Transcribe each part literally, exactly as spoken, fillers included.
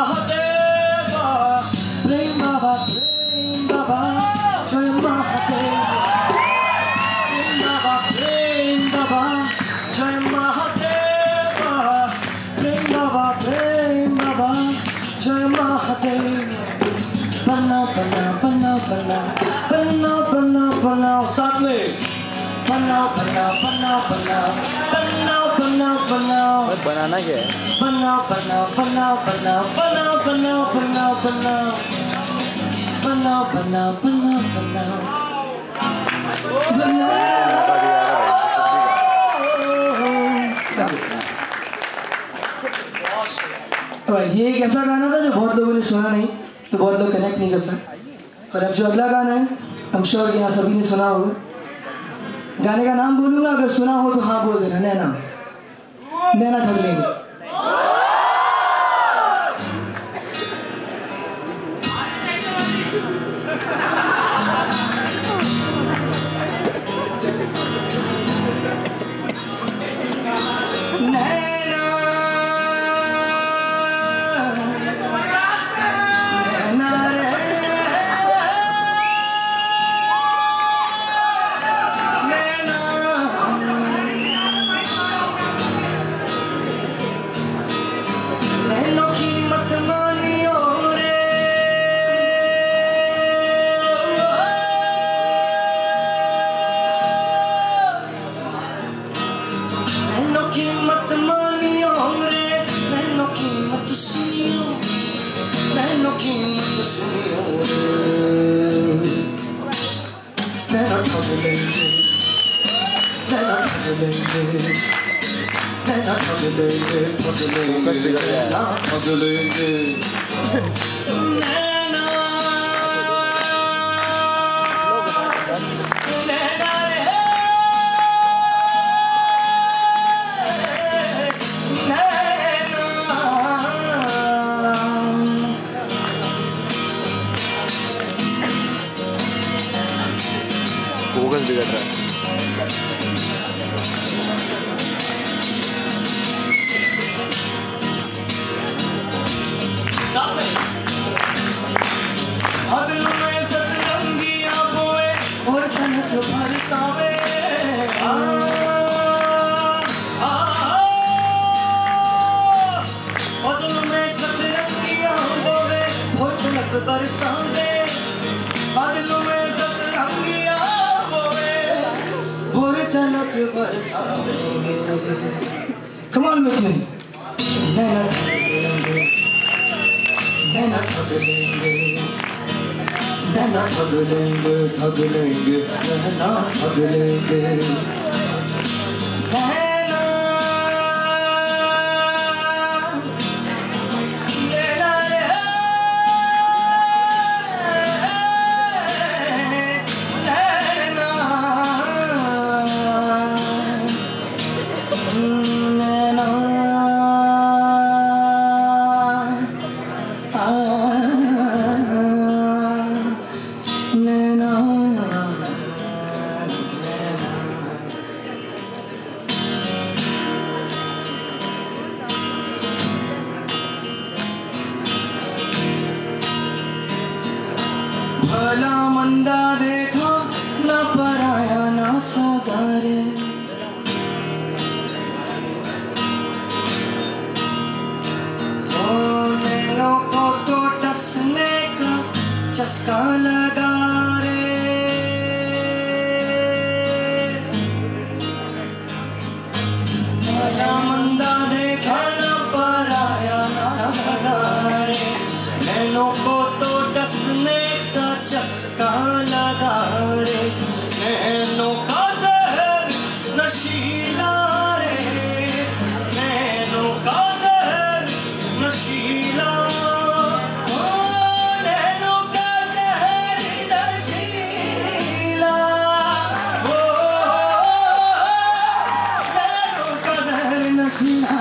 Mahadeva, Prem Baba, Prem Baba, Jai Mahadeva, Prem Baba, Prem Baba, Jai Mahadeva, Prem Baba, Prem Baba, Jai Mahadeva. Bana bana bana bana bana bana bana साथ में बना बना बना बना बना बना बना बनाना क्या है? बना बना बना बना बना बना बना बना बना बना बना बना और ये एक ऐसा गाना था जो बहुत लोगों ने सुना नहीं, तो बहुत लोग कनेक्ट नहीं कर पाए। पर अब जो अगला गाना है, हम श्योर कि यहाँ सभी ने सुना होगा। गाने का नाम बोलूंगा, अगर सुना हो तो हाँ बोल देना। नैना, नैना ठग लेंगे। गूगल बिगड़ रहा है। और कनक भरतावे बदल में सतरंगियां बोवे और कनक बरसावे बादल में सतरंगियां बोवे और कनक बरसावेंगे। Come on with me. नैना नैना ठग लेंगे, नैना ठग लेंगे, ठग लेंगे, नैना ठग लेंगे। नैना नैना रे नैना नैना भला मंदा देखा न पराया न सगारे, नैनों को तो डसने का चस्का लगा रे। भला मंदा देखा न पराया न सगारे, नैनों को तो डसने का चस्का लगा रे। नैनों का जहर नशीला रे, नैनों का जहर नशीला, ओ नैनों का जहर नशीला, ओ नैनों का जहर नशीला।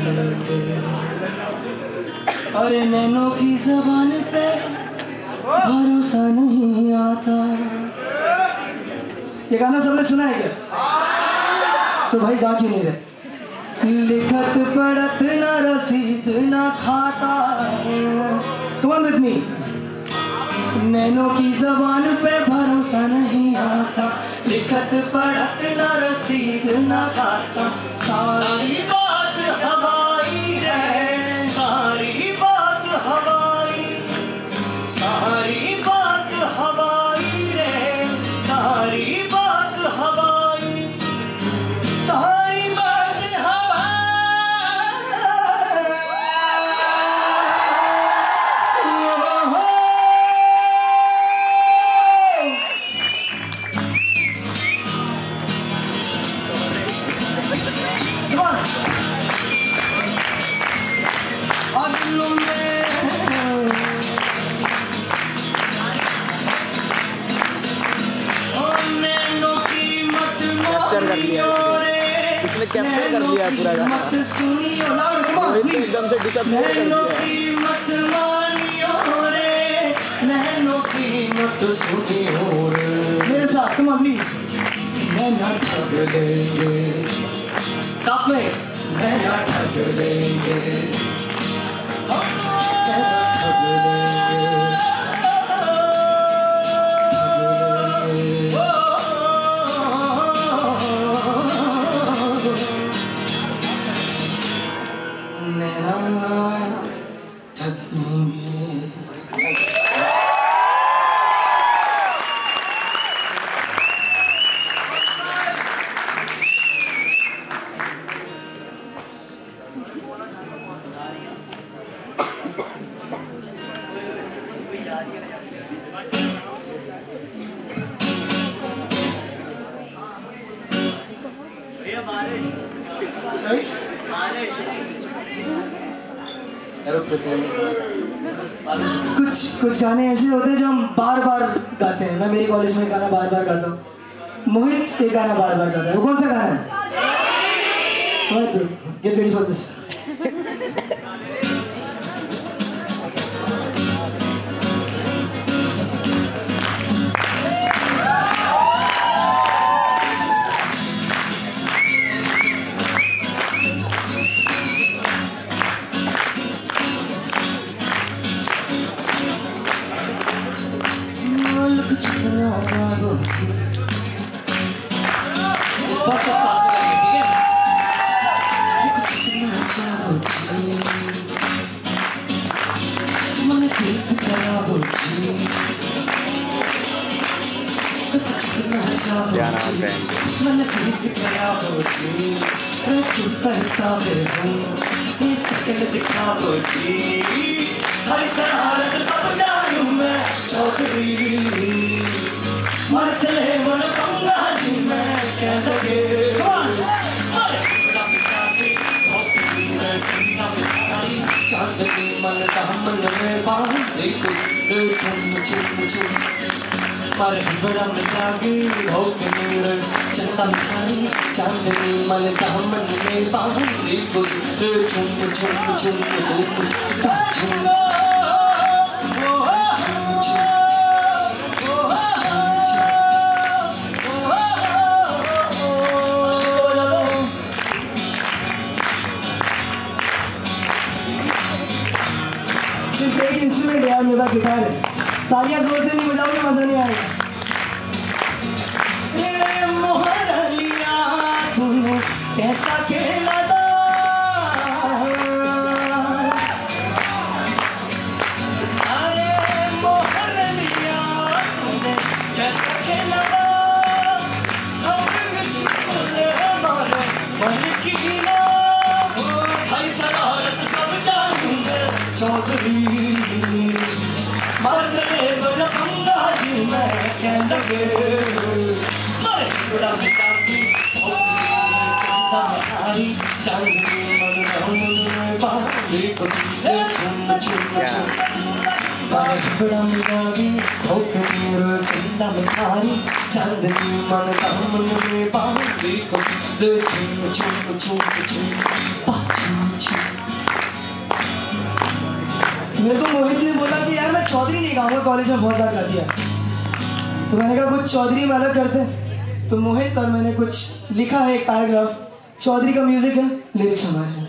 लेंगे। अरे नैनों की जबान पे भरोसा नहीं आता। ये गाना सबने सुना है क्या? तो भाई गा क्यों नहीं रहे? लिखत पढ़त ना रसीद ना खाता। Come on with me. नैनों की जबान पे भरोसा नहीं आता, लिखत पढ़त ना रसीद ना खाता। सारी बात हवाई है, सारी बात हवाई, सारी बात हवाई रे, सारी बात हवाई, सारी बात इसने कैप्चर कर लिया पूरा गाना। रोहित ने एकदम से डिसअपीयर कर दिया। मेरे साथ तुम अभी मैं ना ठग लेंगे, साथ में मैं ना ठग लेंगे, कुछ कुछ गाने ऐसे होते हैं जो हम बार बार गाते हैं। मैं मेरे कॉलेज में गाना बार बार गाता हूँ। मोहित एक गाना बार बार गाता है। वो कौन सा गाना है? Get ready for this. चांदनी मन दामन में बांधी कुछ झुम झुम झुम सिर्फ एक इंस्ट्रूमेंट यार मेरा गिटार है। तालियां जोर से नहीं बजाओगे मजा नहीं आएगा। कैसा खेला था अरे मोहर लिया तूने, कैसा खेला था हमारे मन की ना हरी शरारत सब जानूंगे चौधरी मसले बड़ा पंगा जी मैं कह लगे बड़ा बेचारी चांदनी मन में बांधी कुछ झुम झुम झुम बड़ा मिलावी होके चंदा में खारी चांदनी मन दामन में बांधी कुछ झुम झुम झुम झुम झुम चौधरी नहीं गाऊंगा, कॉलेज में बहुत बार गा दिया। तो मैंने कहा कुछ चौधरी में अलग करते हैं। तो मोहित और मैंने कुछ लिखा है एक पैराग्राफ, चौधरी का म्यूजिक है, लिरिक्स हमारे हैं।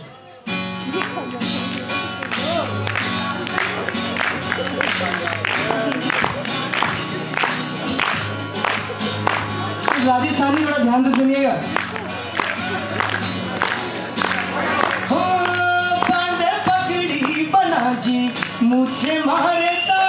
राजस्थानी थोड़ा ध्यान से सुनिएगा। हो बांधे पगड़ी बना जी मुझे मारे तो,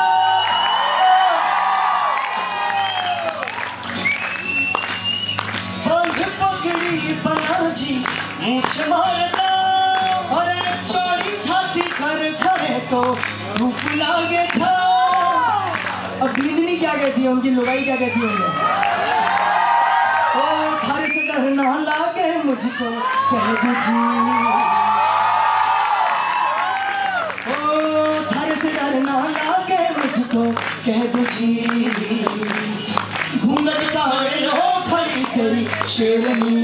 बांधे पगड़ी बना जी मुझे मारे तो, अरे चौड़ी छाती कर खड़े तो धूप लागे था। अब बींदनी क्या कहती है, उनकी लुगाई क्या कहती है उन्हें? ओ थारे से डरना लागे मुझको कह दीजी, ओ थारे से डरना लागे मुझको कह दीजी, घूंघट तारे हो खड़ी तेरी शेरनी,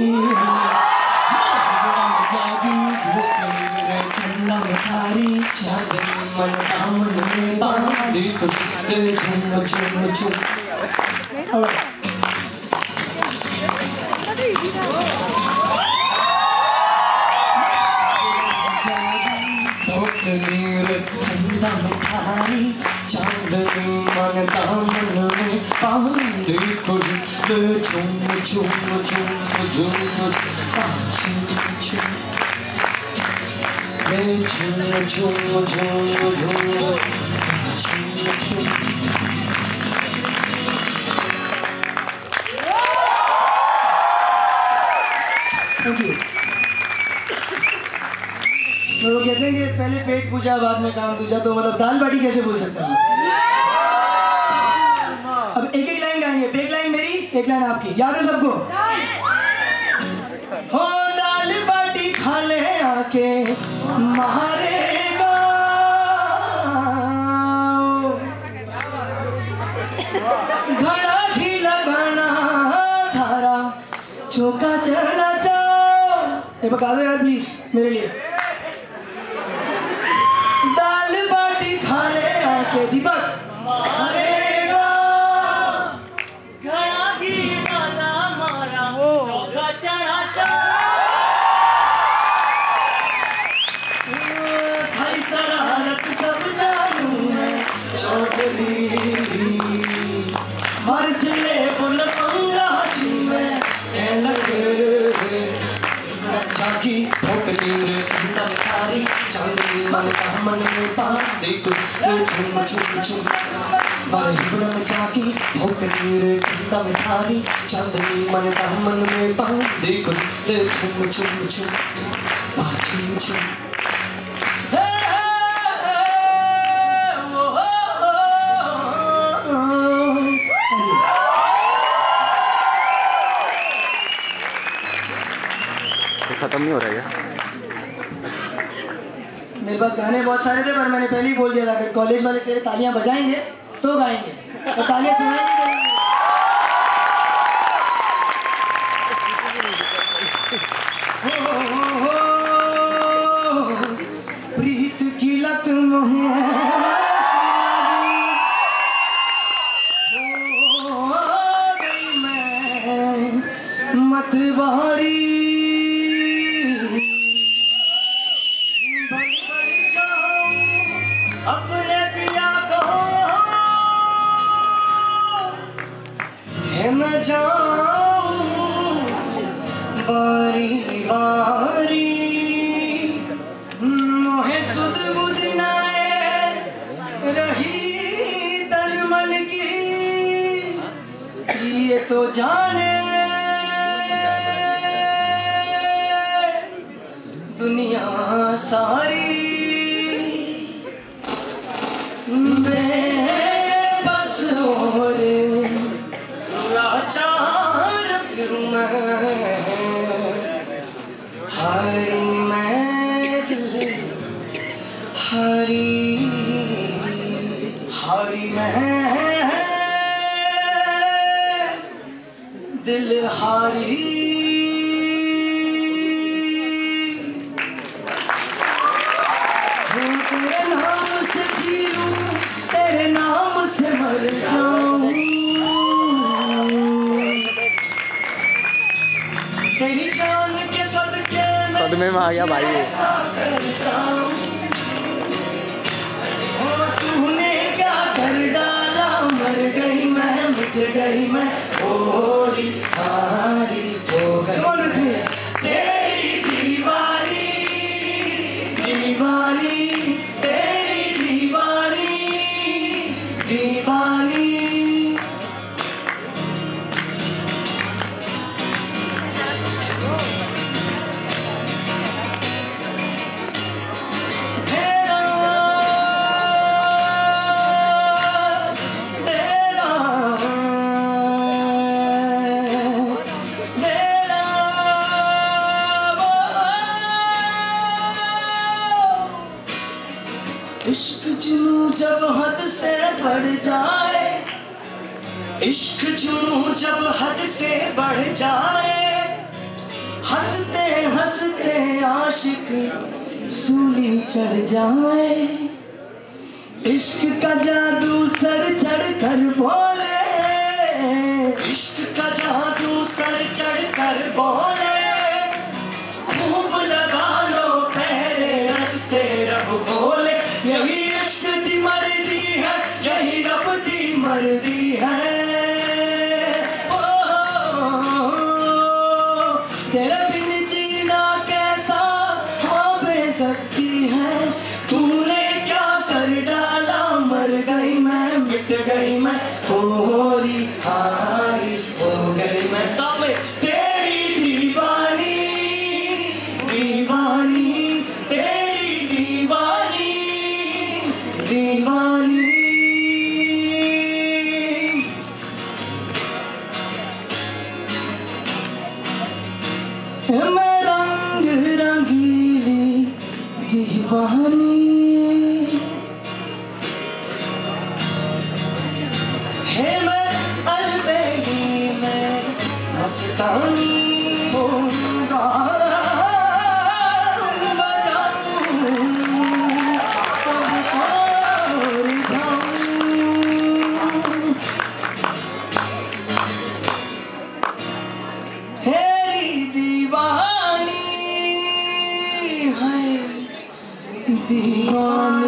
चंदा में थारी चांदनी, मन दामन में बांधी कुछ झूम झूम झूम। चंदा में थारी चांदनी, मन दामन में बांधी कुछ झूम झूम झूम झूम थैंक यू। लोग कहते हैं कि पहले पेट पूजा बाद में काम दूजा, तो मतलब दाल बाटी कैसे बोल सकते हैं? अब एक एक लाइन गाएंगे, एक लाइन मेरी एक लाइन आपकी, याद है सबको? हो दाल बाटी खा ले आके मारेगा, घड़ा घी लगाना धारा चौका चला जाओ। ये बता दो यार प्लीज मेरे लिए। दाल बाटी खा ले आके दीपक मारेगा, घड़ा घी वाला मारा चौका चढ़ा जाओ। थारी शरारत सब जानू मैं चौधरी, मर से ले बोल पंगा जी में कह लगे झांकी ठोकनी रे चंदा में थारी चांदनी, मन दामन में बांधी कुछ झूम झूम झूम, बारीबड़ा में झांकी ठोकनी रे चंदा में थारी चांदनी, मन दामन में बांधी कुछ झूम झूम झूम झूम झूम। खत्म नहीं हो रहा है। मेरे पास गाने बहुत सारे थे, पर मैंने पहले ही बोल दिया था कि कॉलेज वाले तेरे तालियां बजाएंगे तो गाएंगे, तो तालियां सुनाएंगे। प्रीत की लत मोहे गई मैं मतवारी, अपने पिया को है मैं जाऊं बारी बारी, मोहे सुध बुध नाए रही तन मन की, ये तो जाने दुनिया सारी, बस और लाचार फिरूं मैं, हारी मैं दिल हारी, हारी मैं दिल हारी। तेरे नाम से जी लूं, तेरे आ गया भाई। तूने क्या कर डाला, मर गई मैं, मिट गई मैं, ओरी हारी हो गई तेरी दीवानी, दीवानी तेरी दीवानी, दीवानी। इश्क जुनू जब हद से बढ़ जाए, इश्क जुनू जब हद से बढ़ जाए, हंसते हंसते आशिक सूली चढ़ जाए। इश्क का जादू सर चढ़ कर बोले, इश्क का जादू सर चढ़ कर बोले, खूब लगा लो पहले रस्ते रब खोले। यही इश्क दी मर्जी है, यही रब दी मर्जी है। ओ, तेरा दिन जीना कैसा ख्वाबें देखती है, तूने क्या कर डाला, मर गई मैं, मिट गई मैं, होरी हारी हो गई मैं। सब तेरी दीवानी, दीवानी तेरी दीवानी, दीवानी। मैं रंग रंगीली दीवानी, है मैं अलबेली में मस्तानी, होगा तेरी दीवानी है, दीवानी।